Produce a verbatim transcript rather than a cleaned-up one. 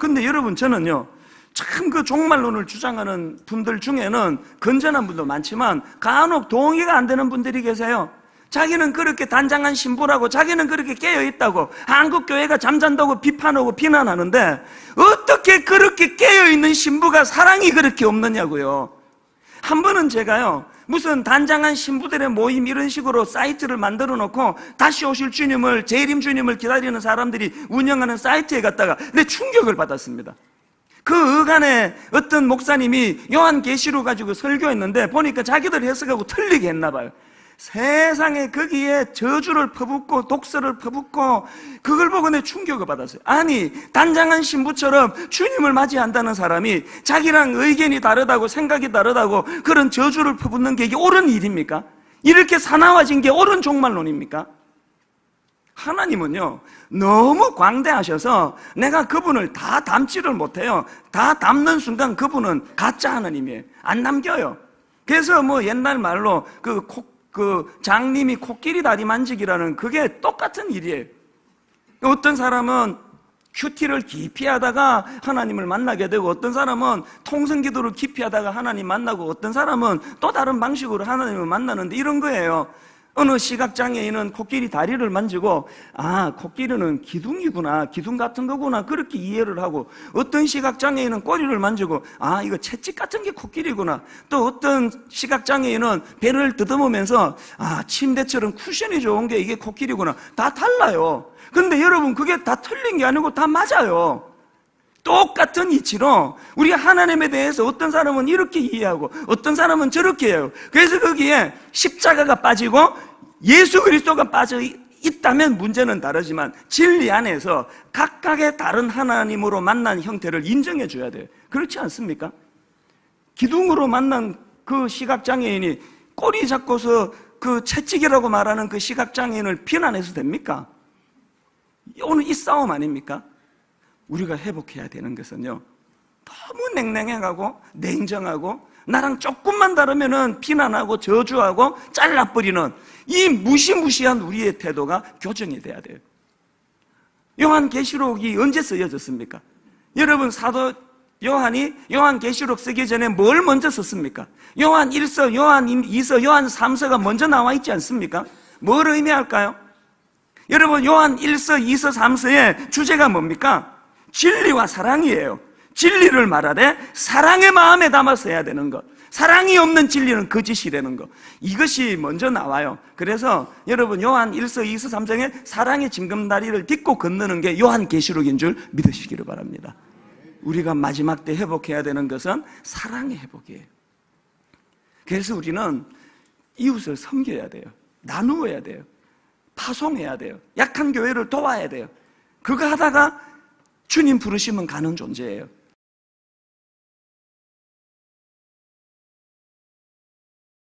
근데 여러분, 저는요, 참 그 종말론을 주장하는 분들 중에는 건전한 분도 많지만 간혹 동의가 안 되는 분들이 계세요. 자기는 그렇게 단장한 신부라고, 자기는 그렇게 깨어있다고, 한국교회가 잠잔다고 비판하고 비난하는데 어떻게 그렇게 깨어있는 신부가 사랑이 그렇게 없느냐고요. 한 번은 제가요, 무슨 단장한 신부들의 모임 이런 식으로 사이트를 만들어 놓고 다시 오실 주님을, 재림 주님을 기다리는 사람들이 운영하는 사이트에 갔다가 내 충격을 받았습니다. 그 어간에 어떤 목사님이 요한계시록 가지고 설교했는데 보니까 자기들 해석하고 틀리게 했나 봐요. 세상에 거기에 저주를 퍼붓고 독서를 퍼붓고 그걸 보고 내 충격을 받았어요. 아니, 단장한 신부처럼 주님을 맞이한다는 사람이 자기랑 의견이 다르다고, 생각이 다르다고 그런 저주를 퍼붓는 게 이게 옳은 일입니까? 이렇게 사나워진 게 옳은 종말론입니까? 하나님은요, 너무 광대하셔서 내가 그분을 다 담지를 못해요. 다 담는 순간 그분은 가짜 하나님이에요. 안 남겨요. 그래서 뭐 옛날 말로 그 코, 그 장님이 코끼리 다리 만지기라는 그게 똑같은 일이에요. 어떤 사람은 큐티를 깊이 하다가 하나님을 만나게 되고, 어떤 사람은 통성기도를 깊이 하다가 하나님 만나고, 어떤 사람은 또 다른 방식으로 하나님을 만나는데 이런 거예요. 어느 시각장애인은 코끼리 다리를 만지고, 아, 코끼리는 기둥이구나, 기둥 같은 거구나, 그렇게 이해를 하고, 어떤 시각장애인은 꼬리를 만지고, 아, 이거 채찍 같은 게 코끼리구나. 또 어떤 시각장애인은 배를 더듬으면서, 아, 침대처럼 쿠션이 좋은 게 이게 코끼리구나. 다 달라요. 근데 여러분, 그게 다 틀린 게 아니고 다 맞아요. 똑같은 이치로 우리 하나님에 대해서 어떤 사람은 이렇게 이해하고 어떤 사람은 저렇게 해요. 그래서 거기에 십자가가 빠지고 예수 그리스도가 빠져 있다면 문제는 다르지만 진리 안에서 각각의 다른 하나님으로 만난 형태를 인정해 줘야 돼요. 그렇지 않습니까? 기둥으로 만난 그 시각장애인이 꼬리 잡고서 그 채찍이라고 말하는 그 시각장애인을 비난해서 됩니까? 오늘 이 싸움 아닙니까? 우리가 회복해야 되는 것은요, 너무 냉랭해가고 냉정하고 나랑 조금만 다르면은 비난하고 저주하고 잘라버리는 이 무시무시한 우리의 태도가 교정이 돼야 돼요. 요한계시록이 언제 쓰여졌습니까? 여러분, 사도 요한이 요한계시록 쓰기 전에 뭘 먼저 썼습니까? 요한 일서, 요한 이서, 요한 삼서가 먼저 나와 있지 않습니까? 뭘 의미할까요? 여러분, 요한 일서, 이서, 삼서의 주제가 뭡니까? 진리와 사랑이에요. 진리를 말하되 사랑의 마음에 담아서 해야 되는 것, 사랑이 없는 진리는 거짓이 되는 것, 이것이 먼저 나와요. 그래서 여러분, 요한 일서, 이서, 삼서에 사랑의 징검다리를 딛고 건너는 게 요한계시록인 줄 믿으시기를 바랍니다. 우리가 마지막 때 회복해야 되는 것은 사랑의 회복이에요. 그래서 우리는 이웃을 섬겨야 돼요. 나누어야 돼요. 파송해야 돼요. 약한 교회를 도와야 돼요. 그거 하다가 주님 부르시면 가는 존재예요.